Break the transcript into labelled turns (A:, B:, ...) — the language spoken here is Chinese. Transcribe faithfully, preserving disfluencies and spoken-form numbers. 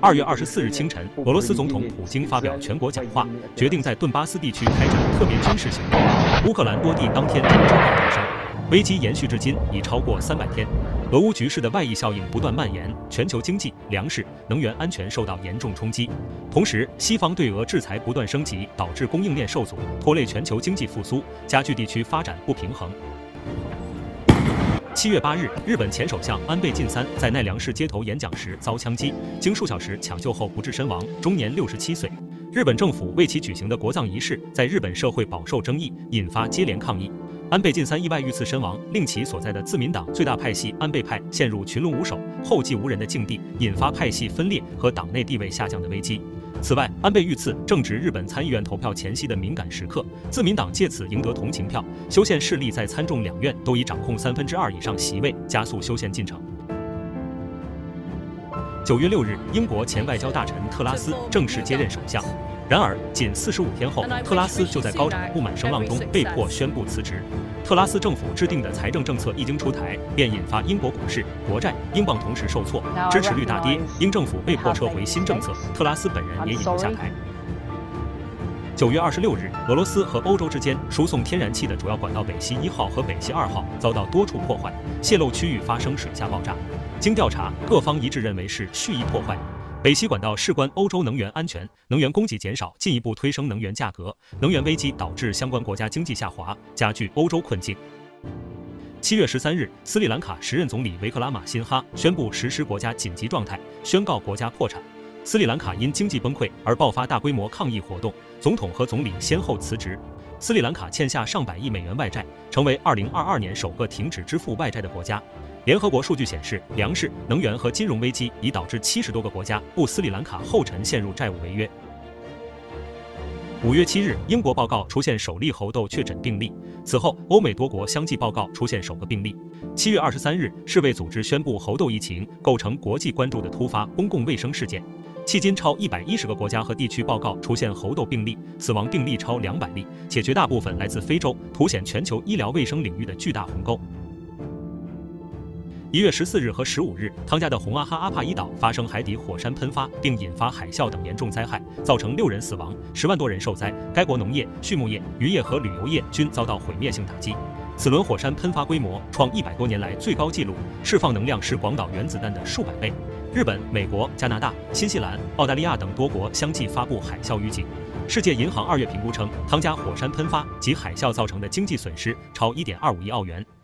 A: 二月二十四日清晨，俄罗斯总统普京发表全国讲话，决定在顿巴斯地区开展特别军事行动。乌克兰多地当天停止报声。危机延续至今已超过三百天，俄乌局势的外溢效应不断蔓延，全球经济、粮食、能源安全受到严重冲击。同时，西方对俄制裁不断升级，导致供应链受阻，拖累全球经济复苏，加剧地区发展不平衡。七月八日，日本前首相安倍晋三在奈良市街头演讲时遭枪击，经数小时抢救后不治身亡，终年六十七岁。日本政府为其举行的国葬仪式在日本社会饱受争议，引发接连抗议。安倍晋三意外遇刺身亡，令其所在的自民党最大派系安倍派陷入群龙无首、后继无人的境地，引发派系分裂和党内地位下降的危机。此外，安倍遇刺正值日本参议院投票前夕的敏感时刻，自民党借此赢得同情票，修宪势力在参众两院都已掌控三分之二以上席位，加速修宪进程。九月六日，英国前外交大臣特拉斯正式接任首相。然而，仅四十五天后，特拉斯就在高涨的不满声浪中被迫宣布辞职。特拉斯政府制定的财政政策一经出台，便引发英国股市、国债、英镑同时受挫，支持率大跌。英政府被迫撤回新政策，特拉斯本人也已经下台。九月二十六日，俄罗斯和欧洲之间输送天然气的主要管道北溪一号和北溪二号遭到多处破坏，泄漏区域发生水下爆炸。经调查，各方一致认为是蓄意破坏。北溪管道事关欧洲能源安全，能源供给减少进一步推升能源价格，能源危机导致相关国家经济下滑，加剧欧洲困境。七月十三日，斯里兰卡时任总理维克拉马辛哈宣布实施国家紧急状态，宣告国家破产。斯里兰卡因经济崩溃而爆发大规模抗议活动，总统和总理先后辞职。斯里兰卡欠下上百亿美元外债，成为二零二二年首个停止支付外债的国家。联合国数据显示，粮食、能源和金融危机已导致七十多个国家步斯里兰卡后尘，陷入债务违约。五月七日，英国报告出现首例猴痘确诊病例，此后欧美多国相继报告出现首个病例。七月二十三日，世卫组织宣布猴痘疫情构成国际关注的突发公共卫生事件。迄今，超一百一十个国家和地区报告出现猴痘病例，死亡病例超两百例，且绝大部分来自非洲，凸显全球医疗卫生领域的巨大鸿沟。一月十四日和十五日，汤加的洪阿哈阿帕伊岛发生海底火山喷发，并引发海啸等严重灾害，造成六人死亡，十万多人受灾。该国农业、畜牧业、渔业和旅游业均遭到毁灭性打击。此轮火山喷发规模创一百多年来最高纪录，释放能量是广岛原子弹的数百倍。日本、美国、加拿大、新西兰、澳大利亚等多国相继发布海啸预警。世界银行二月评估称，汤加火山喷发及海啸造成的经济损失超一点二五亿澳元。